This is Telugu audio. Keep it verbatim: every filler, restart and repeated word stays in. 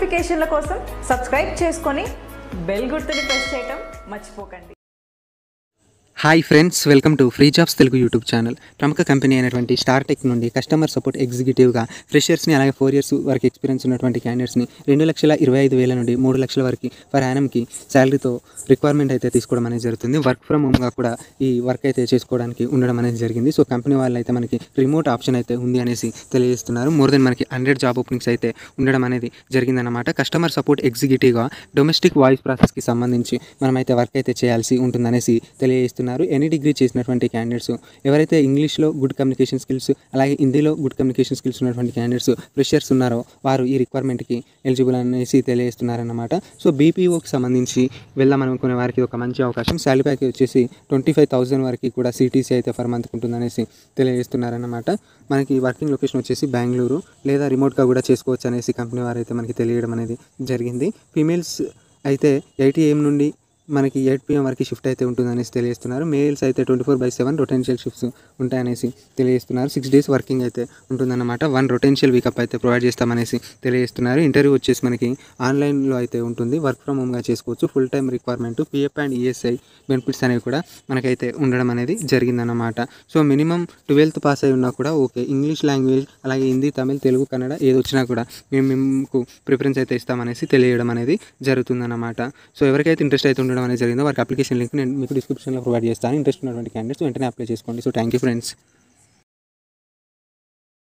నోటిఫికేషన్ల కోసం సబ్స్క్రైబ్ చేసుకొని బెల్ గుర్తుని ప్రెస్ చేయడం మర్చిపోకండి. Hi friends, welcome to free jobs Telugu YouTube channel. ప్రముఖ కంపెనీ అయినటువంటి స్టార్ టెక్ నుండి కస్టమర్ సపోర్ట్ ఎగ్జిక్యూటివ్గా ఫ్రెషర్స్ని అలాగే ఫోర్ ఇయర్స్ వరకు ఎక్స్పీరియన్స్ ఉన్నటువంటి క్యాండిడేట్స్ని రెండు లక్షల ఇరవై ఐదు వేల నుండి మూడు లక్షల వరకు పర్ యానంకి శాలరీతో రిక్వైర్మెంట్ అయితే తీసుకోవడం అనేది జరుగుతుంది. వర్క్ ఫ్రమ్ హోమ్గా కూడా ఈ వర్క్ అయితే చేసుకోవడానికి ఉండడం అనేది జరిగింది. సో కంపెనీ వాళ్ళు అయితే మనకి రిమోట్ ఆప్షన్ అయితే ఉంది అనేసి తెలియజేస్తున్నారు. మోర్ దెన్ మనకి హండ్రెడ్ జాబ్ ఓపెనింగ్స్ అయితే ఉండడం అనేది జరిగిందన్నమాట. కస్టమర్ సపోర్ట్ ఎగ్జిక్యూటివ్గా డొమెస్టిక్ వాయిస్ ప్రాసెస్కి సంబంధించి మనమైతే వర్క్ అయితే చేయాల్సి ఉంటుందనేసి తెలియజేస్తున్నారు. ఎనీ డిగ్రీ చేసినటువంటి క్యాండిడేట్స్, ఎవరైతే ఇంగ్లీష్లో గుడ్ కమ్యూనికేషన్ స్కిల్స్ అలాగే హిందీలో గుడ్ కమ్యూనికేషన్ స్కిల్స్ ఉన్నటువంటి క్యాండిడేట్స్ ఫ్రెషర్స్ ఉన్నారో వారు ఈ రిక్వైర్మెంట్కి ఎలిజిబుల్ అనేసి తెలియజేస్తున్నారన్నమాట. సో బీపీఓకి సంబంధించి వెళ్దామనుకునే వారికి ఒక మంచి అవకాశం. శాలరీ ప్యాకేజ్ వచ్చేసి ట్వంటీ ఫైవ్ థౌసండ్ వరకు కూడా సిటీసీ అయితే ఫర్ మంత్ ఉంటుందనేసి తెలియజేస్తున్నారన్నమాట. మనకి వర్కింగ్ లొకేషన్ వచ్చేసి బెంగళూరు లేదా రిమోట్గా కూడా చేసుకోవచ్చు అనేసి కంపెనీ వారు అయితే మనకి తెలియడం అనేది జరిగింది. ఫీమేల్స్ అయితే ఎయిట్ ఏఎం నుండి మనకి ఎయిట్ పిఎం వరకు షిఫ్ట్ అయితే ఉంటుందనేసి తెలియజేస్తున్నారు. మేల్స్ అయితే twenty four by seven rotational shifts ఉంటాయనేసి తెలియజేస్తున్నారు. సిక్స్ డేస్ వర్కింగ్ అయితే ఉంటుందన్నమాట. వన్ రొటెన్షియల్ వీకప్ అయితే ప్రొవైడ్ చేస్తామనేసి తెలియజేస్తున్నారు. ఇంటర్వ్యూ వచ్చేసి మనకి ఆన్లైన్లో అయితే ఉంటుంది. వర్క్ ఫ్రమ్ హోమ్గా చేసుకోవచ్చు. Full time requirement, PF and ESI benefits అనేవి కూడా మనకైతే ఉండడం అనేది జరిగిందన్నమాట. సో మినిమం ట్వెల్త్ పాస్ అయి ఉన్నా కూడా ఓకే. ఇంగ్లీష్ లాంగ్వేజ్ అలాగే హిందీ, తమిళ్, తెలుగు, కన్నడ ఏది వచ్చినా కూడా మేము మీకు ప్రిఫరెన్స్ అయితే ఇస్తామనేసి తెలియడం అనేది జరుగుతుందన్నమాట. సో ఎవరికైతే ఇంట్రెస్ట్ అయితే ఉండడం అనేది జరిగిందో వారికి అప్లికేషన్ లింక్ నేను మీకు డిస్క్రిప్షన్లో ప్రొవైడ్ చేస్తాను. ఇంట్రెస్ట్ ఉన్నటువంటి క్యాండిడేట్స్ వెంటనే అప్లై చేసుకోండి. So thank you friends.